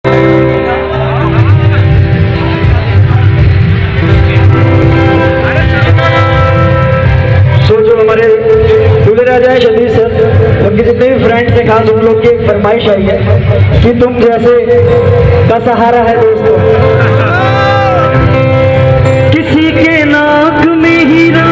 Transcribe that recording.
हमारे दूल्हे राजा शबीर सर, उनके जितने भी फ्रेंड्स हैं, खास उन लोग की एक फरमाइश आई है कि तुम जैसे का सहारा है दोस्तों, किसी के नाक में हीरा